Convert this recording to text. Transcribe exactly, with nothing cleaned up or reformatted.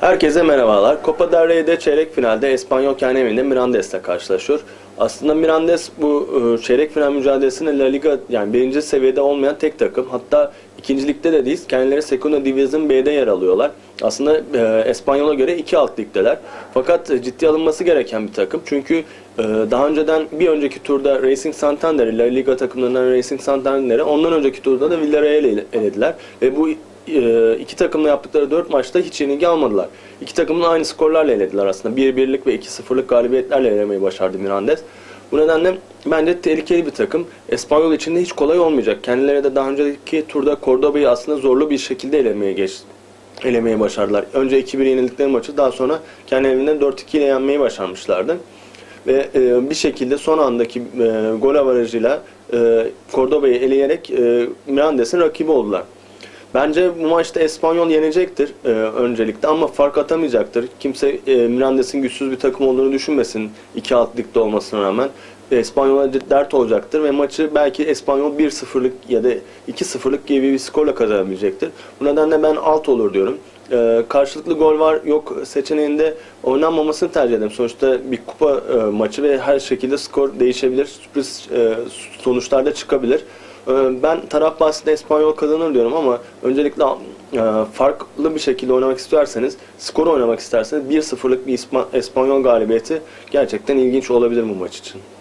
Herkese merhabalar. Copa del Rey'de çeyrek finalde Espanyol kendi evinde Mirandes'le karşılaşıyor. Aslında Mirandes bu e, çeyrek final mücadelesinde La Liga yani birinci seviyede olmayan tek takım. Hatta ikincilikte de değil. Kendileri Segunda División B'de yer alıyorlar. Aslında e, Espanyol'a göre iki alt ligdeler. Fakat e, ciddi alınması gereken bir takım. Çünkü e, daha önceden bir önceki turda Racing Santander'i, La Liga takımlarından Racing Santander'i, ondan önceki turda da Villarreal'i elediler. Ve bu iki takımla yaptıkları dört maçta hiç yenilgi almadılar. İki takımın aynı skorlarla elediler aslında. bir birlik ve iki sıfırlık galibiyetlerle elemeyi başardı Mirandes. Bu nedenle bence tehlikeli bir takım. Espanyol için de hiç kolay olmayacak. Kendileri de daha önceki turda Cordoba'yı aslında zorlu bir şekilde elemeye geçti. Elemeye başardılar. Önce iki bir yenildikleri maçı daha sonra kendi evinde dört iki ile yenmeyi başarmışlardı. Ve e, bir şekilde son andaki e, gol avarajıyla e, Cordoba'yı eleyerek e, Mirandes'in rakibi oldular. Bence bu maçta Espanyol yenecektir e, öncelikle ama fark atamayacaktır. Kimse e, Mirandes'in güçsüz bir takım olduğunu düşünmesin iki alt ligde olmasına rağmen. Espanyol'a dert olacaktır ve maçı belki Espanyol bir sıfırlık ya da iki sıfırlık gibi bir skorla kazanabilecektir. Bu nedenle ben alt olur diyorum. E, karşılıklı gol var yok seçeneğinde oynanmamasını tercih ederim. Sonuçta bir kupa e, maçı ve her şekilde skor değişebilir. Sürpriz e, sonuçlar da çıkabilir. Ben taraf bahsinde Espanyol kazanır diyorum ama öncelikle farklı bir şekilde oynamak isterseniz, skor oynamak isterseniz bir sıfırlık bir İspanyol galibiyeti gerçekten ilginç olabilir bu maç için.